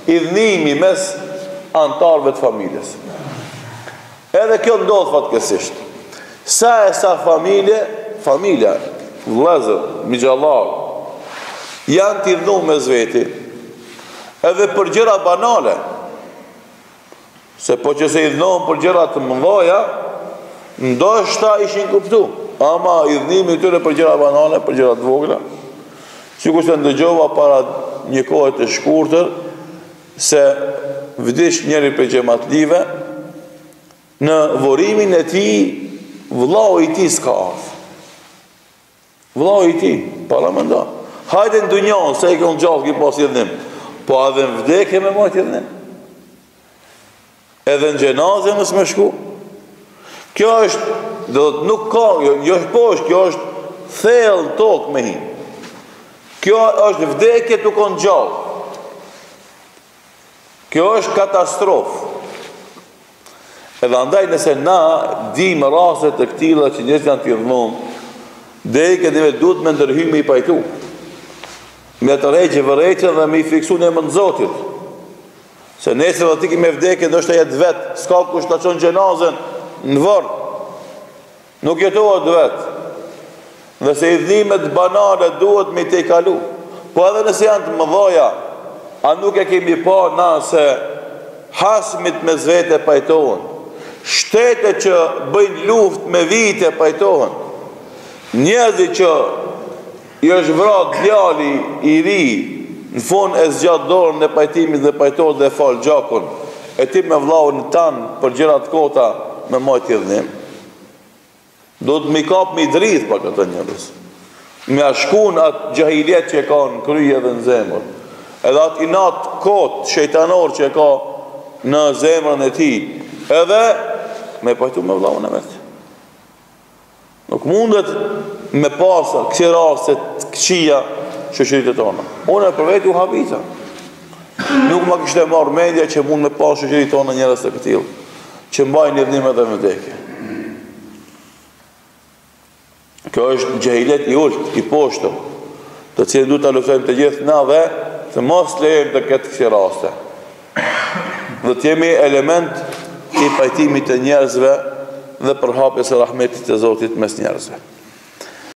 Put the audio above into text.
idhnimi mes antarëve të familjes. Edhe kjo ndodh fatkeqësisht. Sa familja, vëllezër, migjallar, janë të idhnuar mes veti, edhe për gjëra banale. Se po që se idhnohen për gjëra të mëdha, ndoshta ishin kuptu. Ama idhnimi tyre për gjëra banale, për gjëra të vogla. Sikur se ndëgjova para një kohe të shkurtër se vdiq njëri prej xhamatlive, në vorimin e tij vllau i tij s'ka ardhur. Vllau i tij, para mendon. Hajde në dunjon, se i kënë gjallë ki pas idhnim. Po edhe në vdekje me majt idhnim. Edhe në gjenazë mësë me shku. Kjo është, nuk ka, jo është poshtë, kjo është thellë në tokë me hi. Kjo është vdekje të konë gjallë. Kjo është katastrofë. Edhe andaj nëse na dim raste të këtilla që njerëzit janë të idhnuar, deri këtë duhet me ndërhyjme i pajtu. Me të rejqe vërrejqe dhe me i fiksu në emër të Zotit. Se nesër dhe ti ki me vdekje, ndoshta jetë vetë, s'ka kush të qonë gjenazën në vërë. Nuk jetohet vetë. Dhe se idhnimet banale duhet me i te kalu. Po edhe nëse janë të mëdhoja, a nuk e kemi pa na se hasmit me zvete pajtohen. Shtete që bëjnë luft me vite pajtohen. Njerëzit që i është vrat djali i ri, në fund e zgjat dorën në pajtimit dhe pajtohet dhe fal gjakun, e ti me vllaun tanë për gjërat kota me majt idhnim. Do të mi kap mi drith pa këtë njerëz. Me ashkun atë gjahiljet që e ka në kryje dhe në zemër. Edhe atë inat kot shejtanor që e ka në zemrën e tij. Edhe me pajtu me vllaun e vet. Nuk mundet me pasa kësi raste të këqija shoqëritë tona. Unë për vetë u habita. Nuk ma kishte marrë media që mund me pasë shoqëritë tona njerëz të këtillë, që mbajnë idhnimet dhe vdekje. Kjo është xhahilet i ulët, i poshtëm, të cilën duhet ta luftojmë të gjithë na dhe të mos lejojmë të ketë kësi raste. Dhe të jemi element i pajtimit të njerëzve dhe përhapjes së rahmetit të Zotit mes njerëzve.